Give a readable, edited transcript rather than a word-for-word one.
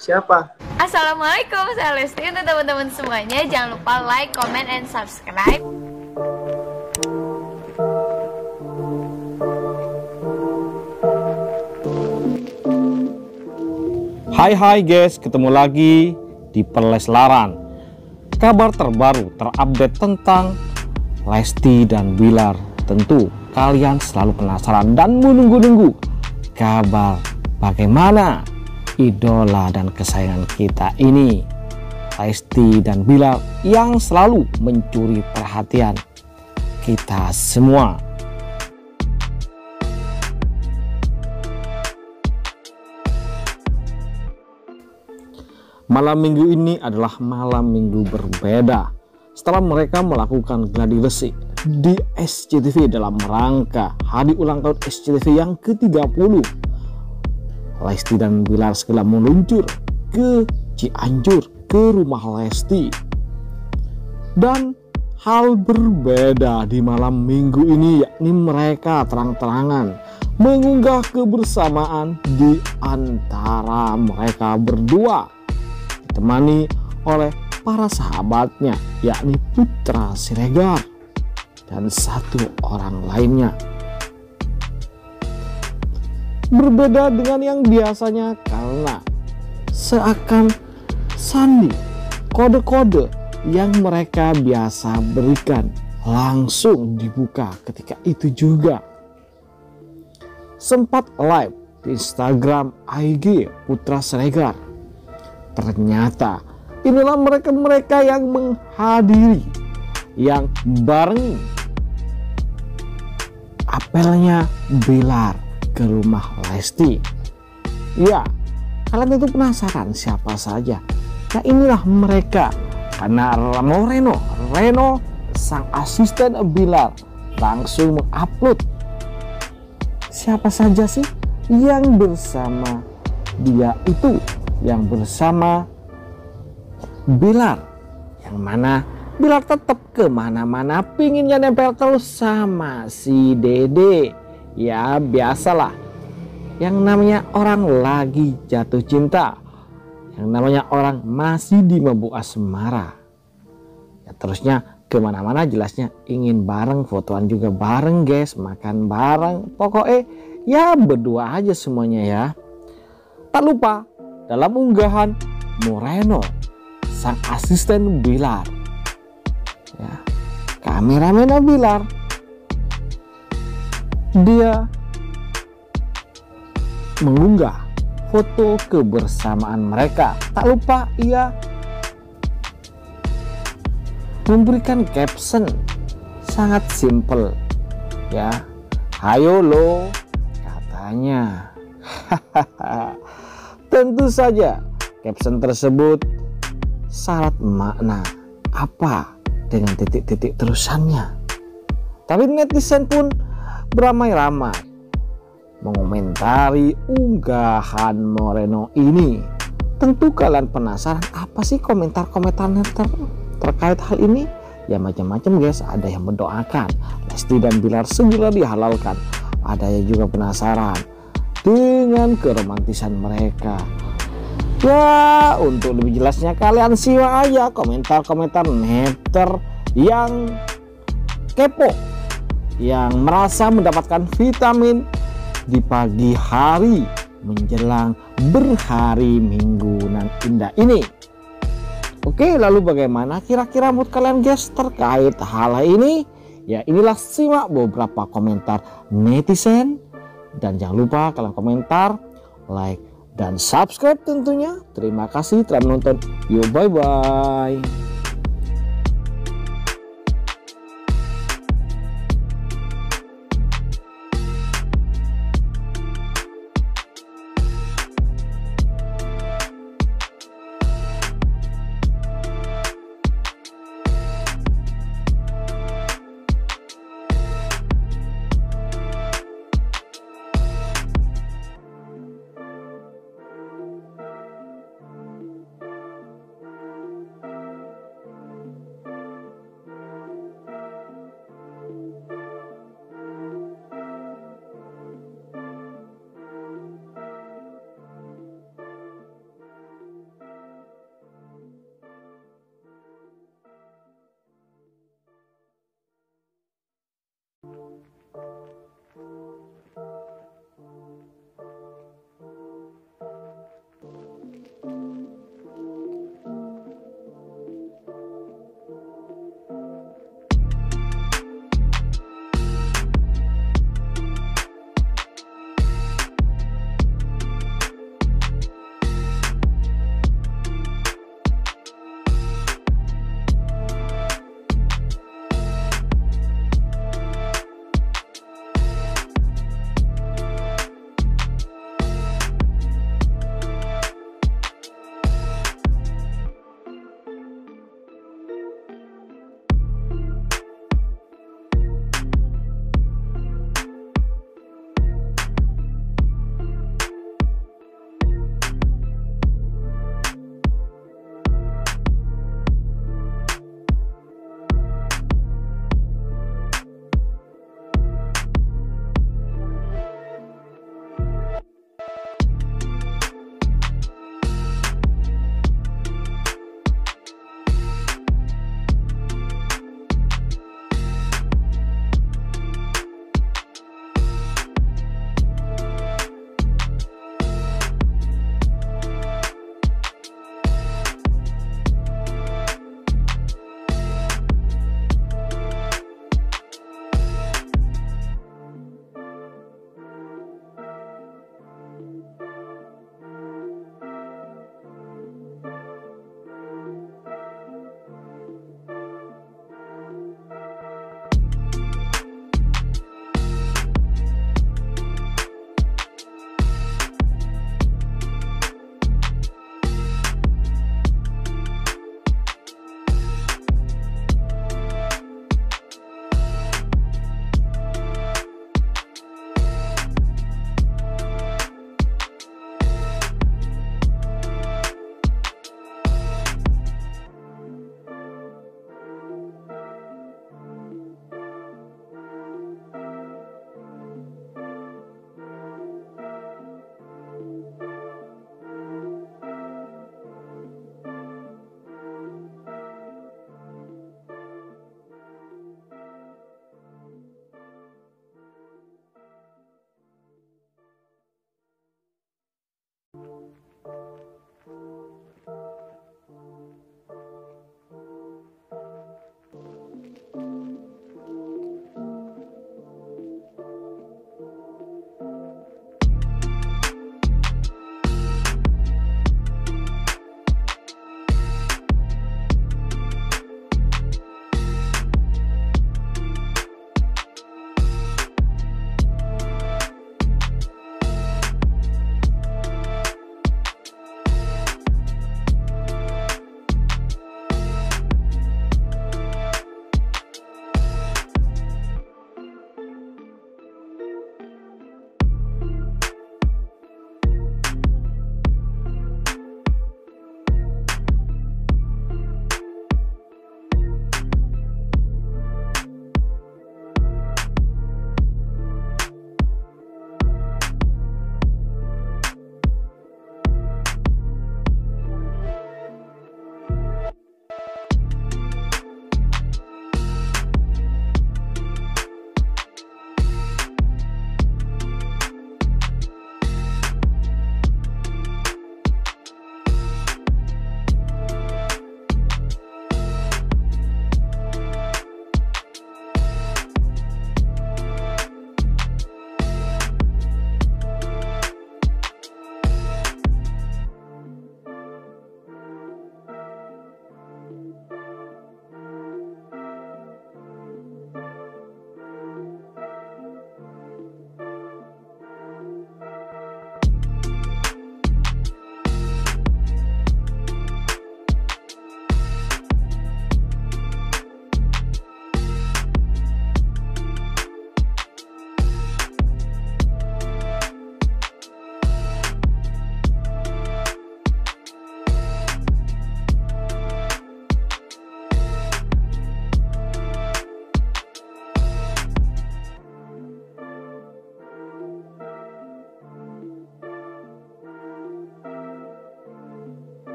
Siapa? Assalamualaikum, saya Lesti. Untuk teman-teman semuanya, jangan lupa like, comment, and subscribe. Hai guys, ketemu lagi di Perleslaran. Kabar terbaru terupdate tentang Lesti dan Bilar. Tentu kalian selalu penasaran dan menunggu-nunggu kabar bagaimana idola dan kesayangan kita ini, Lesti dan Bilar, yang selalu mencuri perhatian kita semua. Malam minggu ini adalah malam minggu berbeda setelah mereka melakukan gladi resik di SCTV dalam rangka hari ulang tahun SCTV yang ke-30. Lesti dan Bilar segera meluncur ke Cianjur, ke rumah Lesti. Dan hal berbeda di malam minggu ini, yakni mereka terang-terangan mengunggah kebersamaan di antara mereka berdua, ditemani oleh para sahabatnya, yakni Putra Siregar dan satu orang lainnya. Berbeda dengan yang biasanya karena seakan sandi kode-kode yang mereka biasa berikan langsung dibuka ketika itu juga. Sempat live di Instagram IG Putra Siregar. Ternyata inilah mereka-mereka yang menghadiri, yang barengi apelnya Bilar ke rumah Lesti. Ya, kalian tentu penasaran siapa saja. Nah, inilah mereka. Karena Reno, sang asisten Bilar, langsung mengupload siapa saja sih yang bersama dia itu, yang bersama Bilar, yang mana Bilar tetap kemana-mana pinginnya nempel terus sama si Dede. Ya biasalah, yang namanya orang lagi jatuh cinta, yang namanya orang masih di mabuk asmara, ya terusnya kemana-mana jelasnya ingin bareng, fotoan juga bareng guys, makan bareng, pokoknya ya berdua aja semuanya ya. Tak lupa dalam unggahan Moreno, sang asisten Bilar, ya, kameramen Bilar, dia mengunggah foto kebersamaan mereka. Tak lupa ia memberikan caption sangat simple, ya, "Hayo lo," katanya. Tentu saja caption tersebut syarat makna apa dengan titik-titik terusannya. Tapi netizen pun beramai-ramai mengomentari unggahan Moreno ini. Tentu kalian penasaran apa sih komentar-komentarnya terkait hal ini? Ya macam-macam guys. Ada yang mendoakan Lesti dan Bilar segera dihalalkan. Ada yang juga penasaran dengan keromantisan mereka. Ya, untuk lebih jelasnya kalian simak aja komentar-komentar netter yang kepo, yang merasa mendapatkan vitamin di pagi hari menjelang berhari minggu nan indah ini. Oke, lalu bagaimana kira-kira mood kalian guys terkait hal ini? Ya, inilah simak beberapa komentar netizen. Dan jangan lupa kalian komentar, like, dan subscribe tentunya. Terima kasih telah menonton. Yo, bye-bye.